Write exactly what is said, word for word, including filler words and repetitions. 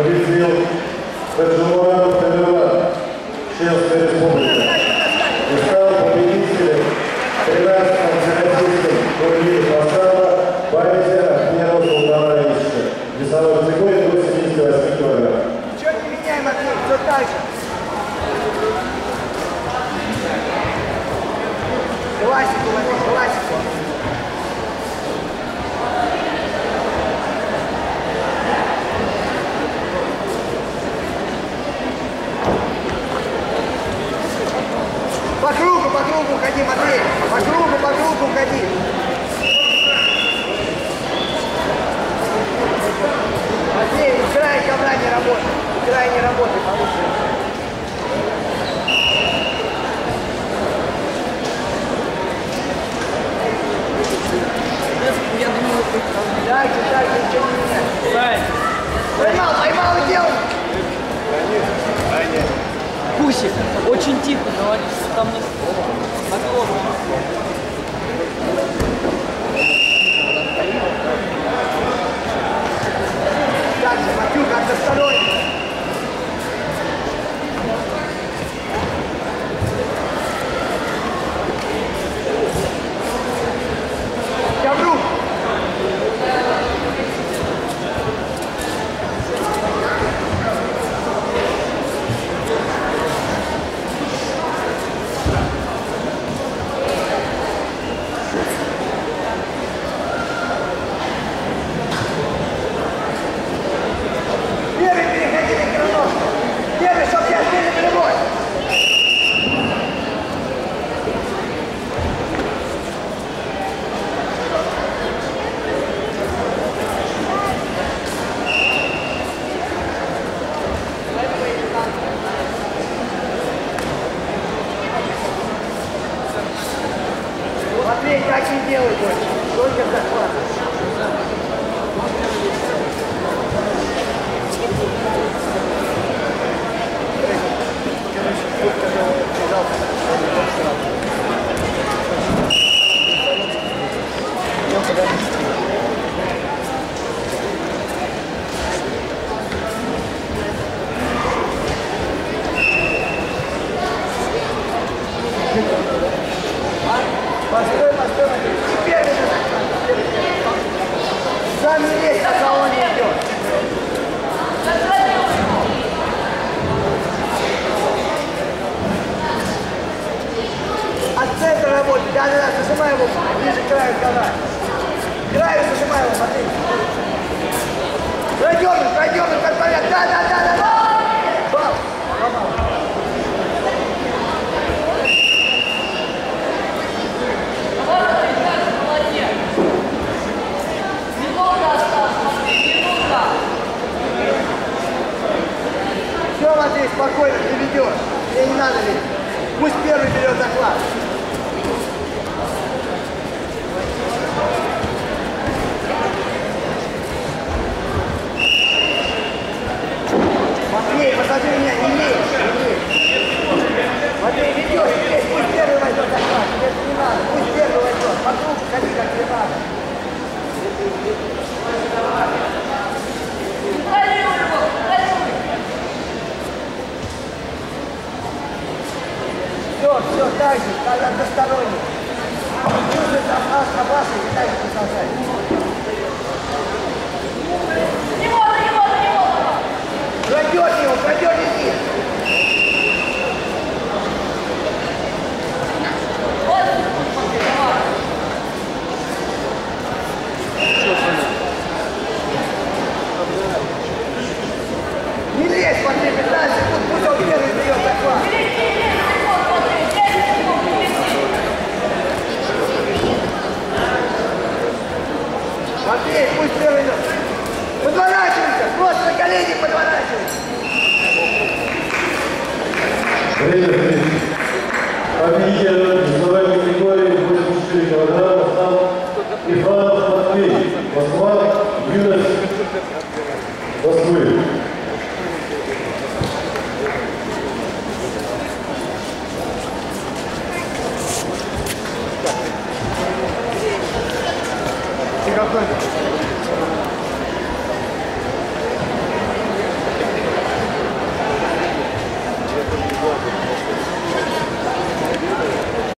победил Таджимурадов Тамерлан, Чеченская республика. И стал победителем тринадцатого всероссийском турнире Масала памяти Ахмедова Султана Ильича. Весовой категории до семидесяти восьми килограмм. Ничего не меняем, Матвей, все так же. Классику, Матвей, классику. По кругу, по кругу ходи, Матвей. По кругу, по кругу ходи. Матвей, край ковра не работает. Край не работает, получится. Я думал, Так же, так же, ничего не меняется. правильно. Поймал, поймал и делай. Пусик, очень тихо говоришь, там не наклонно. Так же, Матюк, односторонний. Ковру. Первый переходи на кроножку. Первый, чтоб я сбили прямой. Матвей, так не делай больше. Только захват. Постой, постой, Матвей. Теперь это захват. Сам не лезь, пока он не идет. От центра работы. Да, да, да, зажимай его ближе к краю ковра. К краю зажимай его, смотри. Продернуть, продернуть, как порядок. Да, да, да, да, да. Бал. Бал. Все, Матвей, спокойно, ты ведешь. Тебе не надо ведь. Пусть первый берет захват. Матвей, посмотри меня, не лезь, не лезь. Матвей, ведешь, здесь, пусть первый возьмет захват. Тебе это не надо, пусть первый возьмет. По кругу ходи, как тебе надо. Все, все, так же, как односторонний. Нужно там нас набрасывать и так же продолжать. Не можно, не можно, не можно! Пройдет его, пройдет иди. Не лезь, смотри, пятнадцать секунд, пусть он первый берет захват. Матвей, пусть первый идет. Подворачивайся, просто на колени подворачивайся. Время победителем весовой категории восемьдесят четыре килограмма стал Ифанов Матвей, Москва, юность Москвы. Ты какой-то?